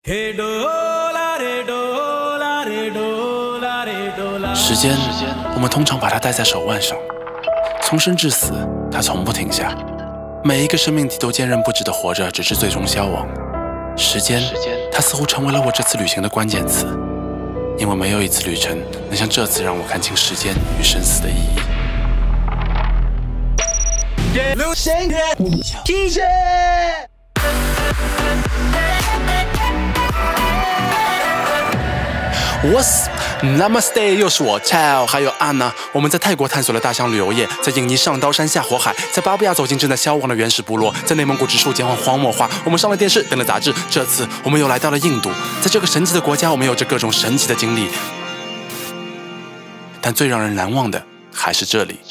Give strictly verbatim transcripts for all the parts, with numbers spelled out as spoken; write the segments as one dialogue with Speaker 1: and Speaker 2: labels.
Speaker 1: 时间，我们通常把它戴在手腕上，从生至死，它从不停下。每一个生命体都坚韧不止地活着，直至最终消亡。时间，它似乎成为了我这次旅行的关键词，因为没有一次旅程能像这次让我看清时间与生死的意义。 What's Namaste， 又是我 Chao， 还有安娜。我们在泰国探索了大象旅游业，在印尼上刀山下火海，在巴布亚走进正在消亡的原始部落，在内蒙古植树减缓荒漠化。我们上了电视，登了杂志。这次我们又来到了印度，在这个神奇的国家，我们有着各种神奇的经历。但最让人难忘的还是这里。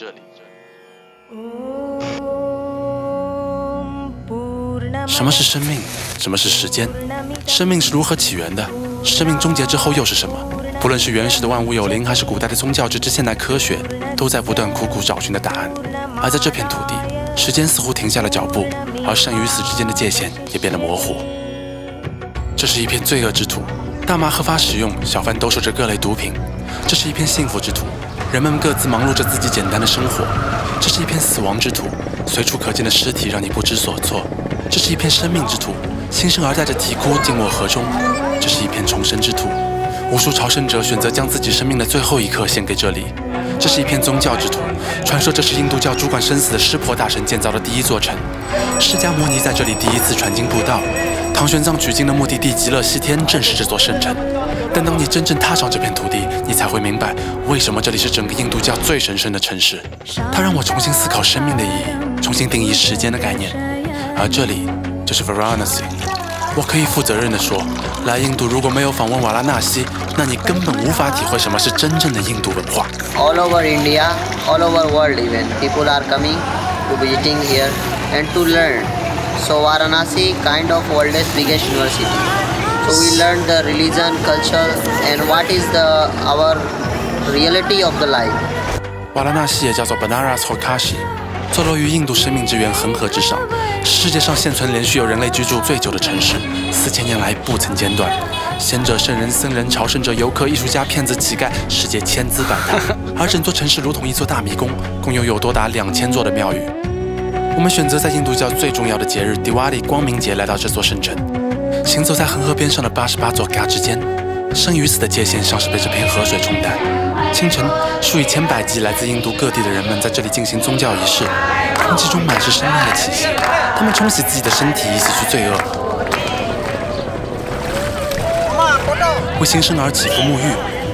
Speaker 1: 什么是生命？什么是时间？生命是如何起源的？生命终结之后又是什么？不论是原始的万物有灵，还是古代的宗教，直至现代科学，都在不断苦苦找寻的答案。而在这片土地，时间似乎停下了脚步，而生与死之间的界限也变得模糊。这是一片罪恶之土，大麻合法使用，小贩兜售着各类毒品。这是一片幸福之土，人们各自忙碌着自己简单的生活。这是一片死亡之土，随处可见的尸体让你不知所措。 这是一片生命之土，新生儿带着啼哭静默河中。这是一片重生之土，无数朝圣者选择将自己生命的最后一刻献给这里。这是一片宗教之土，传说这是印度教主管生死的湿婆大神建造的第一座城。释迦牟尼在这里第一次传经布道，唐玄奘取经的目的地极乐西天正是这座圣城。但当你真正踏上这片土地，你才会明白为什么这里是整个印度教最神圣的城市。它让我重新思考生命的意义，重新定义时间的概念。 而这里就是 Varanasi。我可以负责任地说，来印度如果没有访问瓦拉纳西，那你根本无法体会什么是真正的印度文化。
Speaker 2: All over India, all over world even, people are coming to visiting here and to learn. So Varanasi kind of world's biggest university. So we learn the religion, culture, and what is the our reality of the life.
Speaker 1: 瓦拉纳西也叫做 Banaras 或 Kashi。 坐落于印度生命之源恒河之上，是世界上现存连续有人类居住最久的城市，四千年来不曾间断。贤者、圣人、僧人、朝圣者、游客、艺术家、骗子、乞丐，世界千姿百态。而整座城市如同一座大迷宫，共拥有多达两千座的庙宇。我们选择在印度教最重要的节日 Diwali 光明节来到这座圣城，行走在恒河边上的八十八座嘎之间，生与死的界限像是被这片河水冲淡。 清晨，数以千百计来自印度各地的人们在这里进行宗教仪式，空气中满是生命的气息。他们冲洗自己的身体，以洗去罪恶，为新生儿祈福沐浴，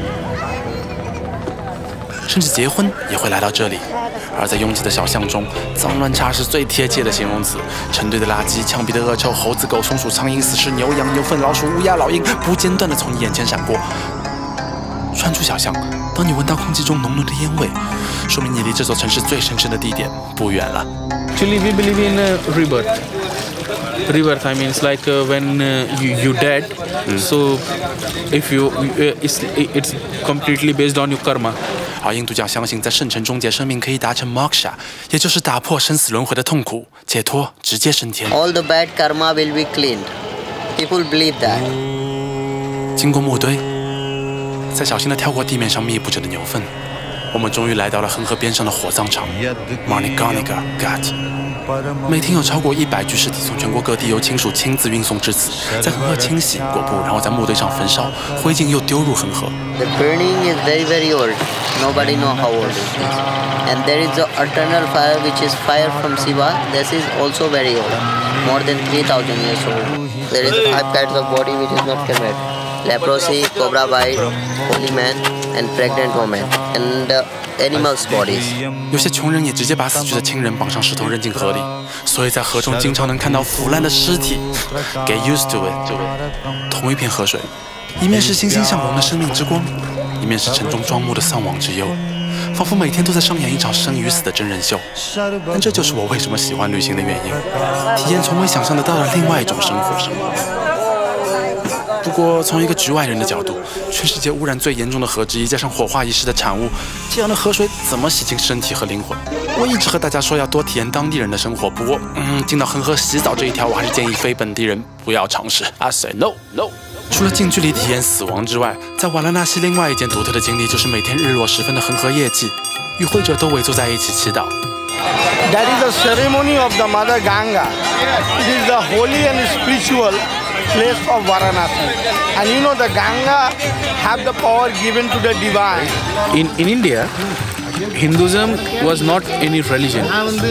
Speaker 1: 甚至结婚也会来到这里。而在拥挤的小巷中，脏乱差是最贴切的形容词。成堆的垃圾、呛鼻的恶臭、猴子、狗、松鼠、苍蝇、死尸、牛羊、牛粪、老鼠、乌鸦、老鹰，不间断地从你眼前闪过。 穿出小巷，当你闻到空气中浓浓的烟味，说明你离这座城市最神圣的地点不远了。
Speaker 3: Actually, we believe in uh, rebirth. Rebirth, I mean, it's like uh, when uh, you you dead. Mm. So, if you, uh, it's it's completely based on your karma.
Speaker 1: 而印度教相信，在圣城终结生命可以达成 moksha， 也就是打破生死轮回的痛苦，解脱，直接升天。
Speaker 2: All the bad karma will be cleaned. People believe that.
Speaker 1: 经过墓堆。 在小心地跳过地面上密布着的牛粪，我们终于来到了恒河边上的火葬场 Manikarnika Ghat。每天有超过一百具尸体从全国各地由亲属亲自运送至此，在恒河清洗、裹布，然后在墓堆上焚烧，灰烬又丢入恒河。
Speaker 2: The burning is very very old. Nobody know how old it is. And there is the eternal fire, which is fire from Shiva. This is also very old, more than three thousand years old. There is five kinds of body which is not covered. Leprosy, cobra bite, holy man, and pregnant woman, and uh, animals' bodies.
Speaker 1: 有些穷人也直接把死去的亲人绑上石头扔进河里，所以在河中经常能看到腐烂的尸体。Get used to it。同一片河水，一面是欣欣向荣的生命之光，一面是沉重庄木的丧亡之忧，仿佛每天都在上演一场生与死的真人秀。但这就是我为什么喜欢旅行的原因，体验从未想象得到的另外一种生活。不过，从一个局外人的角度，全世界污染最严重的河之一，加上火化仪式的产物，这样的河水怎么洗净身体和灵魂？ 我一直和大家说要多体验当地人的生活，不过，嗯，进到恒河洗澡这一条，我还是建议非本地人不要尝试。I say no no。除了近距离体验死亡之外，在瓦拉纳西另外一件独特的经历就是每天日落时分的恒河夜祭，与会者都围坐在一起祈祷。
Speaker 4: That is the ceremony of the Mother Ganga. It is the holy and spiritual place of Varanasi. And you know the Ganga have the power given to the divine.
Speaker 3: In in India, Hinduism was not any religion.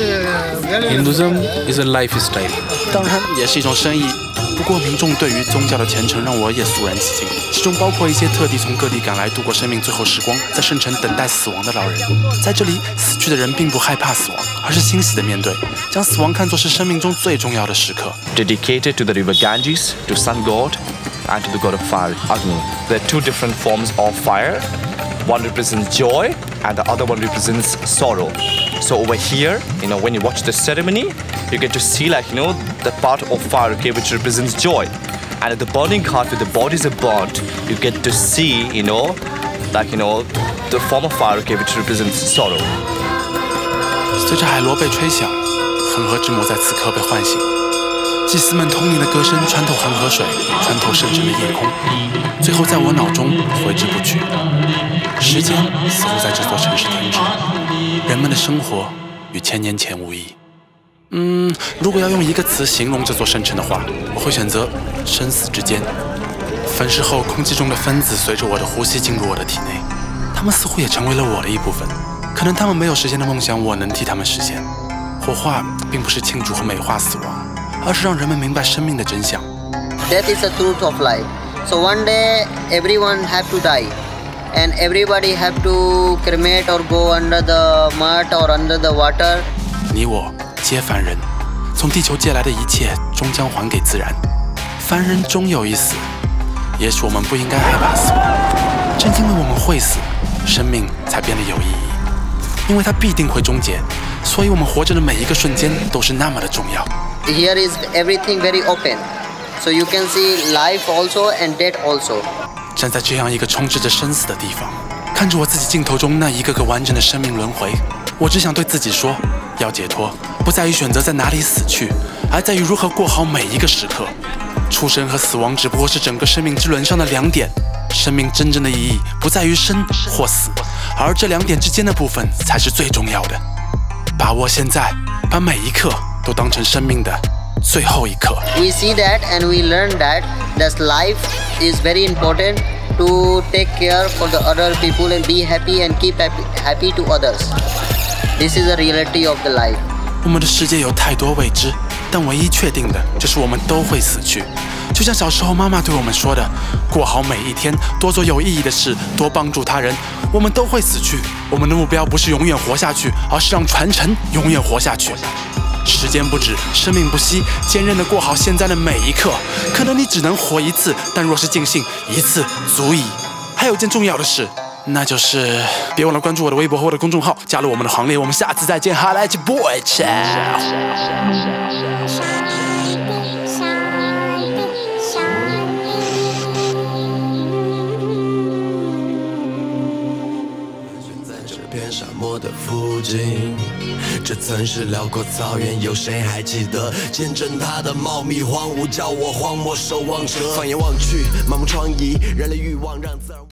Speaker 3: Hinduism is a lifestyle.
Speaker 1: 当然也是一种生意。不过民众对于宗教的虔诚让我也肃然起敬，其中包括一些特地从各地赶来度过生命最后时光，在圣城等待死亡的老人。在这里，死去的人并不害怕死亡，而是欣喜地面对，将死亡看作是生命中最重要的时刻。
Speaker 5: Dedicated to the river Ganges, to sun god, and to the god of fire, Agni. There are two different forms of fire. One represents joy, and the other one represents sorrow. So over here, you know, when you watch the ceremony, you get to see, like, you know, the part of fire, okay, which represents joy. And at the burning heart, where the bodies are burnt, you get to see, you know, like, you know, the form of fire, okay, which represents sorrow.
Speaker 1: 随着海螺被吹响，恒河之魔在此刻被唤醒。祭司们通灵的歌声穿透恒河水，穿透圣城的夜空，最后在我脑中挥之不去。时间似乎在这座城市停止，人们的生活与千年前无异。嗯，如果要用一个词形容这座圣城的话，我会选择生死之间。焚尸后，空气中的分子随着我的呼吸进入我的体内，它们似乎也成为了我的一部分。可能他们没有实现的梦想，我能替他们实现。火化并不是庆祝和美化死亡，而是让人们明白生命的真相。
Speaker 2: Death is the truth of life. So one day everyone have to die, and everybody have to cremate or go under the mud or under the water.
Speaker 1: 你我皆凡人，从地球借来的一切终将还给自然。凡人终有一死，也许我们不应该害怕死亡，正因为我们会死，生命才变得有意义。因为它必定会终结，所以我们活着的每一个瞬间都是那么的重要。
Speaker 2: Here is everything very open, so you can see life also and death also.
Speaker 1: 站在这样一个充斥着生死的地方，看着我自己镜头中那一个个完整的生命轮回，我只想对自己说，要解脱，不在于选择在哪里死去，而在于如何过好每一个时刻。出生和死亡只不过是整个生命之轮上的两点，生命真正的意义不在于生或死，而这两点之间的部分才是最重要的。把握现在，把每一刻都当成生命的最后一刻。
Speaker 2: We see that and we learn that that life is very important to take care for the other people and be happy and keep happy, happy to others. This is the reality of the life.
Speaker 1: 我们的世界有太多未知，但唯一确定的就是我们都会死去。就像小时候妈妈对我们说的，过好每一天，多做有意义的事，多帮助他人。我们都会死去，我们的目标不是永远活下去，而是让传承永远活下去。时间不止，生命不息，坚韧地过好现在的每一刻。可能你只能活一次，但若是尽兴，一次足矣。还有一件重要的事，那就是别忘了关注我的微博和我的公众号，加入我们的行列。我们下次再见，哈来吉 boy， ciao。
Speaker 6: 沙漠的附近，这曾是辽阔草原，有谁还记得？见证它的茂密荒芜，叫我荒漠守望者。放眼望去，满目疮痍，人类欲望让自然。